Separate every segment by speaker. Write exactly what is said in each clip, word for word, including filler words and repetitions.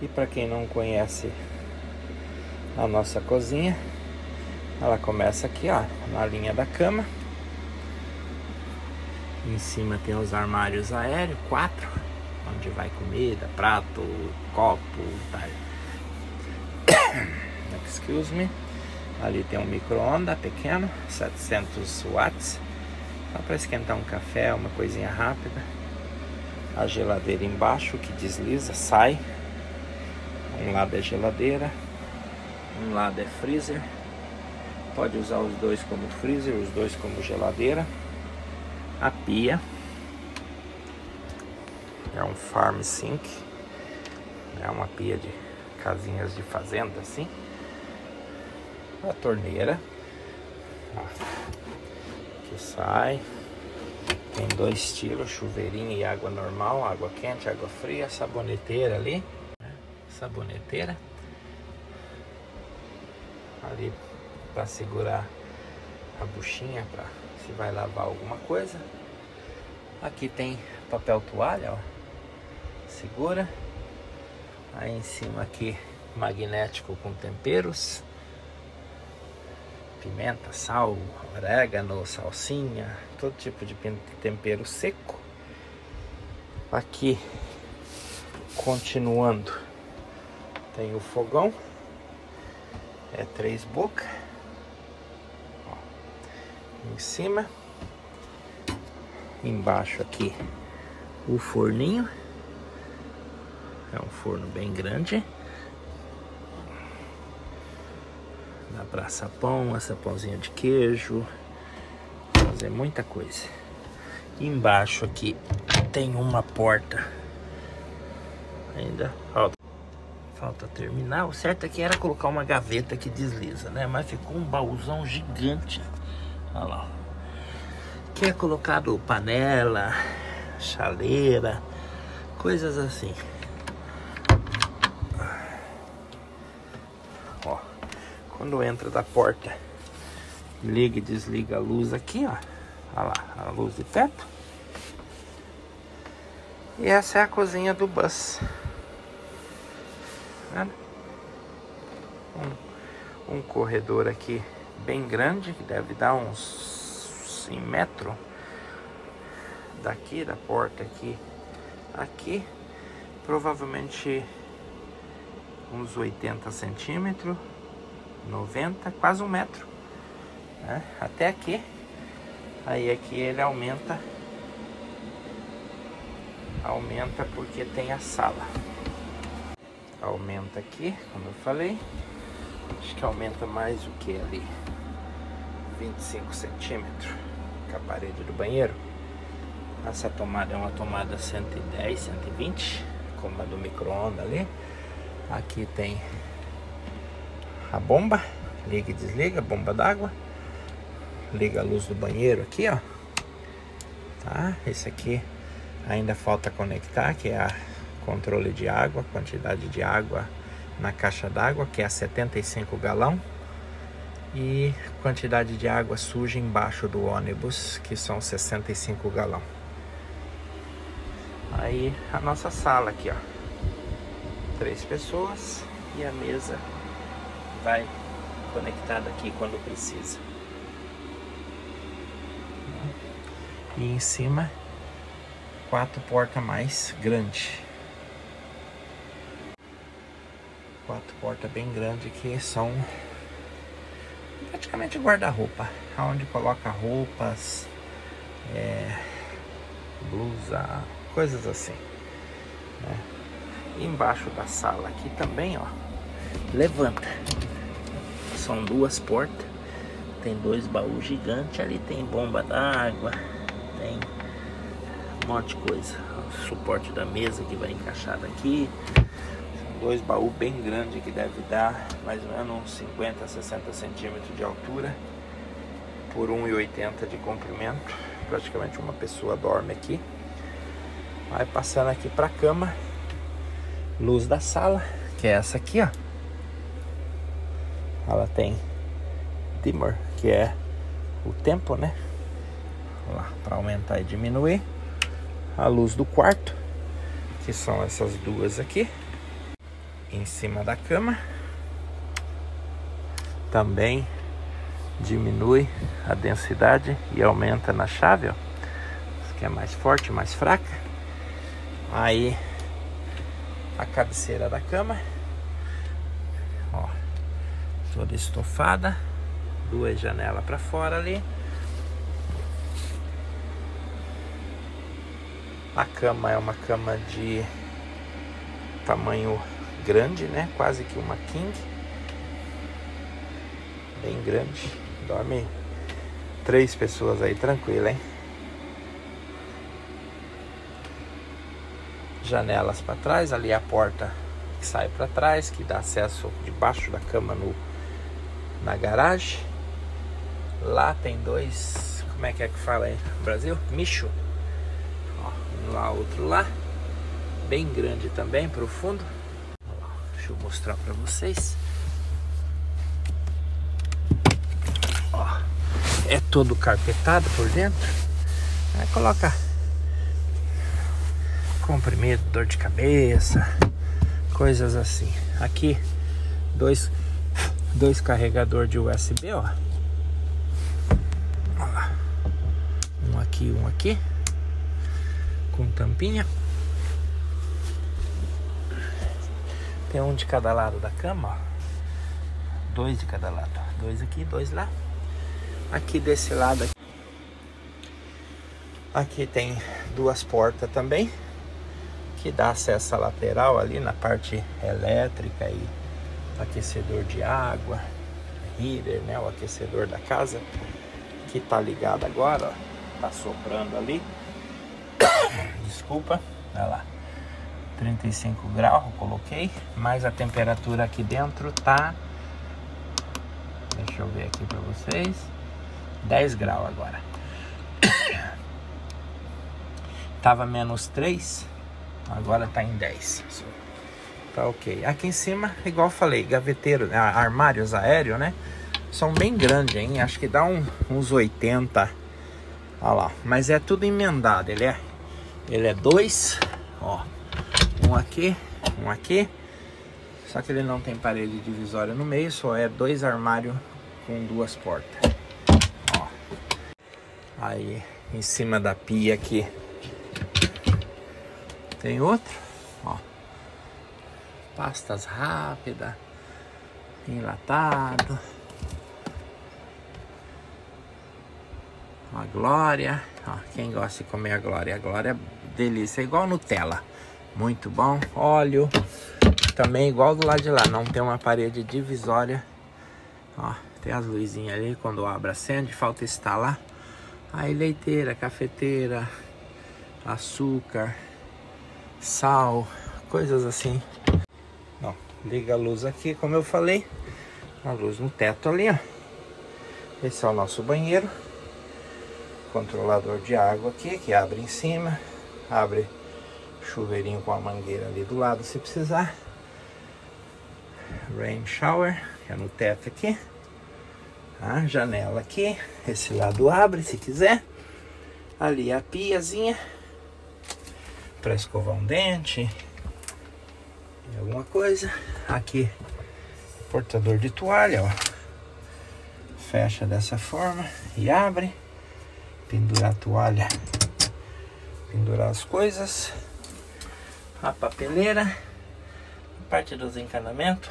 Speaker 1: E para quem não conhece a nossa cozinha, ela começa aqui, ó, na linha da cama. Em cima tem os armários aéreos, quatro, onde vai comida, prato, copo, tá. Excuse me. Ali tem um micro-ondas pequeno, setecentos watts, só para esquentar um café, uma coisinha rápida. A geladeira embaixo que desliza, sai. Um lado é geladeira, um lado é freezer. Pode usar os dois como freezer, os dois como geladeira. A pia é um farm sink, é uma pia de casinhas de fazenda assim. A torneira, ó, que sai, tem dois estilos, chuveirinho e água normal, água quente, água fria, saboneteira ali, né? Saboneteira ali para segurar a buchinha para se vai lavar alguma coisa. Aqui tem papel toalha, ó, segura. Aí em cima aqui magnético com temperos, pimenta, sal, orégano, salsinha, todo tipo de tempero seco. Aqui, continuando, tem o fogão, é três bocas, ó, em cima, embaixo aqui o forninho, é um forno bem grande. Dá pra assar pão, assar pãozinho de queijo, fazer muita coisa. Embaixo aqui tem uma porta. Ainda falta, falta terminar. O certo aqui era colocar uma gaveta que desliza, né? Mas ficou um baúzão gigante. Olha lá. Aqui é colocado panela, chaleira, coisas assim. Ó. Quando entra da porta, liga e desliga a luz aqui, ó. Olha lá, a luz de teto. E essa é a cozinha do bus. Um, um corredor aqui bem grande, que deve dar uns cem metros. Daqui, da porta aqui, aqui. Provavelmente uns oitenta centímetros. noventa, quase um metro, né? Até aqui. Aí aqui ele aumenta, aumenta porque tem a sala. Aumenta aqui, como eu falei. Acho que aumenta mais o que ali, vinte e cinco centímetros, com a parede do banheiro. Essa tomada é uma tomada cento e dez, cento e vinte, como a do micro-ondas ali. Aqui tem a bomba, liga e desliga, bomba d'água. Liga a luz do banheiro aqui, ó. Tá? Esse aqui ainda falta conectar, que é a controle de água, quantidade de água na caixa d'água, que é a setenta e cinco galão. E quantidade de água suja embaixo do ônibus, que são sessenta e cinco galão. Aí a nossa sala aqui, ó. Três pessoas e a mesa vai conectada aqui quando precisa. E em cima, quatro portas mais grandes. Quatro portas bem grandes que são praticamente guarda-roupa, onde coloca roupas, é, blusa, coisas assim, né? E embaixo da sala aqui também, ó, levanta. São duas portas, tem dois baús gigantes, ali tem bomba d'água, tem um monte de coisa. O suporte da mesa que vai encaixar aqui. São dois baús bem grandes que deve dar mais ou menos uns cinquenta, sessenta centímetros de altura por um e oitenta de comprimento. Praticamente uma pessoa dorme aqui. Vai passando aqui para a cama. Luz da sala, que é essa aqui, ó. Ela tem dimmer, que é o tempo, né? Lá, para aumentar e diminuir. A luz do quarto, que são essas duas aqui. em cima da cama. Também diminui a densidade e aumenta na chave, ó. Essa aqui é mais forte, mais fraca. Aí a cabeceira da cama, ó, toda estofada, duas janelas para fora ali. A cama é uma cama de tamanho grande, né? Quase que uma king. Bem grande. Dorme três pessoas aí, tranquilo, hein? Janelas para trás, ali a porta que sai para trás, que dá acesso debaixo da cama no, na garagem. Lá tem dois, como é que é que fala aí no Brasil? Micho. Ó, um lá, outro lá. Bem grande também, profundo. Deixa eu mostrar para vocês. Ó, é todo carpetado por dentro. Aí coloca comprimido, dor de cabeça, coisas assim. Aqui dois dois carregador de U S B, ó. Ó lá. Um aqui, um aqui, com tampinha. Tem um de cada lado da cama, ó. Dois de cada lado, ó. Dois aqui, dois lá. Aqui desse lado aqui. Aqui tem duas portas também, que dá acesso à lateral ali na parte elétrica e aquecedor de água, heater, né, o aquecedor da casa, que tá ligado agora, ó, tá soprando ali. Desculpa, olha lá, trinta e cinco graus eu coloquei, mas a temperatura aqui dentro tá, deixa eu ver aqui para vocês, dez graus agora. Tava menos três, agora tá em dez. Tá ok. Aqui em cima, igual eu falei, gaveteiro, armários aéreos, né? São bem grandes, hein? Acho que dá um, uns oitenta. Olha lá. Mas é tudo emendado. Ele é, ele é dois, ó. Um aqui, um aqui. Só que ele não tem parede divisória no meio, só é dois armários com duas portas. Ó. Aí, em cima da pia aqui, tem outro, ó, pastas rápidas, enlatado, a Glória, ó, quem gosta de comer a Glória, a Glória é delícia, é igual Nutella, muito bom. Óleo, também igual do lado de lá, não tem uma parede divisória, ó, tem as luzinhas ali, quando abre acende, falta instalar. Aí leiteira, cafeteira, açúcar, sal, coisas assim. Ó, liga a luz aqui, como eu falei, a luz no teto ali, ó. Esse é o nosso banheiro. Controlador de água aqui, que abre em cima, abre chuveirinho com a mangueira ali do lado se precisar. Rain shower, que é no teto aqui. A janela aqui, esse lado abre se quiser. Ali a piazinha para escovar um dente, alguma coisa. Aqui, portador de toalha, ó. Fecha dessa forma e abre. Pendurar a toalha, pendurar as coisas. A papeleira, parte dos encanamentos.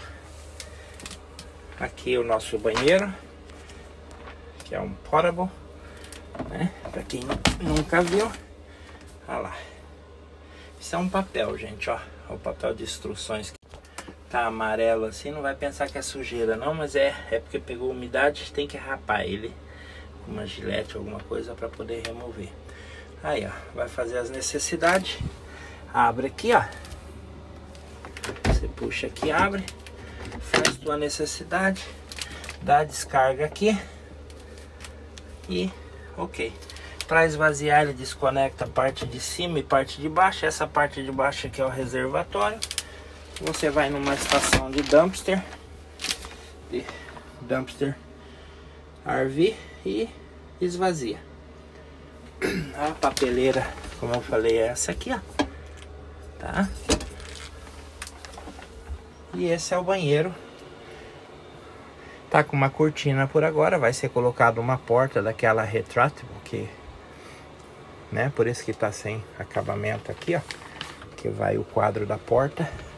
Speaker 1: Aqui o nosso banheiro, que é um portable, né? Para quem nunca viu, olha lá. Isso é um papel, gente, ó. O papel de instruções que tá amarelo assim, não vai pensar que é sujeira não, mas é, é porque pegou umidade, tem que rapar ele com uma gilete, alguma coisa para poder remover. Aí, ó, vai fazer as necessidades. Abre aqui, ó. Você puxa aqui, abre, faz tua necessidade, dá a descarga aqui e ok. Para esvaziar, ele desconecta a parte de cima e parte de baixo. Essa parte de baixo aqui é o reservatório. Você vai numa estação de dumpster, de dumpster R V, e esvazia. A papeleira, como eu falei, é essa aqui, ó. Tá? E esse é o banheiro. Tá com uma cortina por agora, vai ser colocado uma porta daquela retractable, que, né, por isso que tá sem acabamento aqui, ó, que vai o quadro da porta.